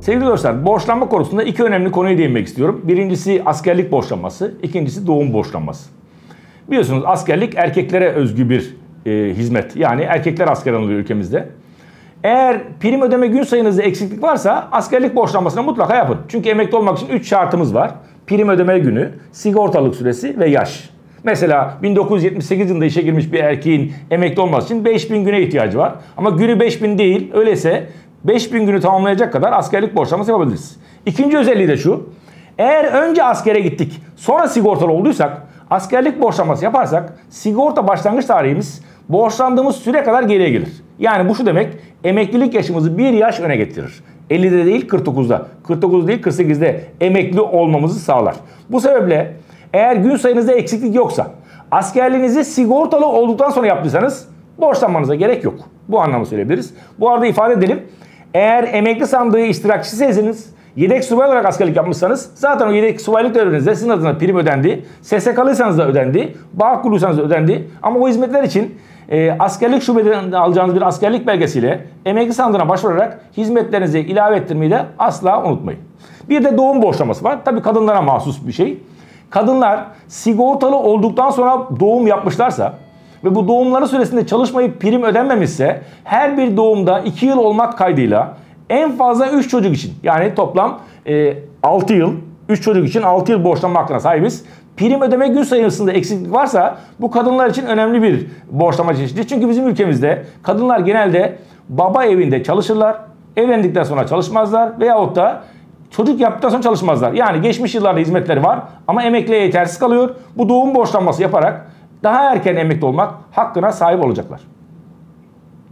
Sevgili dostlar, borçlanma konusunda iki önemli konuya değinmek istiyorum. Birincisi askerlik borçlanması, ikincisi doğum borçlanması. Biliyorsunuz askerlik erkeklere özgü bir hizmet. Yani erkekler asker alınıyor ülkemizde. Eğer prim ödeme gün sayınızda eksiklik varsa askerlik borçlanmasını mutlaka yapın. Çünkü emekli olmak için 3 şartımız var. Prim ödeme günü, sigortalık süresi ve yaş. Mesela 1978 yılında işe girmiş bir erkeğin emekli olması için 5000 güne ihtiyacı var. Ama günü 5000 değil, öyleyse 5000 günü tamamlayacak kadar askerlik borçlanması yapabiliriz. İkinci özelliği de şu. Eğer önce askere gittik, sonra sigortalı olduysak, askerlik borçlanması yaparsak sigorta başlangıç tarihimiz borçlandığımız süre kadar geriye gelir. Yani bu şu demek, emeklilik yaşımızı bir yaş öne getirir. 50'de değil 49'da, 49 değil 48'de emekli olmamızı sağlar. Bu sebeple eğer gün sayınızda eksiklik yoksa, askerliğinizi sigortalı olduktan sonra yaptıysanız borçlanmanıza gerek yok. Bu anlamda söyleyebiliriz. Bu arada ifade edelim. Eğer emekli sandığı iştirakçısıysanız, yedek subay olarak askerlik yapmışsanız zaten o yedek subaylık döneminizde sizin adına prim ödendi. SSK'lıysanız da ödendi. Bağkurluysanız da ödendi. Ama o hizmetler için askerlik şubeden alacağınız bir askerlik belgesiyle emekli sandığına başvurarak hizmetlerinizi ilave ettirmeyi de asla unutmayın. Bir de doğum borçlaması var. Tabii kadınlara mahsus bir şey. Kadınlar sigortalı olduktan sonra doğum yapmışlarsa ve bu doğumları süresinde çalışmayıp prim ödenmemişse her bir doğumda 2 yıl olmak kaydıyla en fazla 3 çocuk için, yani toplam 6 yıl, 3 çocuk için 6 yıl borçlanma hakkına sahibiz. Prim ödeme gün sayısında eksiklik varsa bu kadınlar için önemli bir borçlama çeşidi. Çünkü bizim ülkemizde kadınlar genelde baba evinde çalışırlar, evlendikten sonra çalışmazlar veyahut da çocuk yaptıktan sonra çalışmazlar. Yani geçmiş yıllarda hizmetleri var ama emekliye yetersiz kalıyor. Bu doğum borçlanması yaparak daha erken emekli olmak hakkına sahip olacaklar.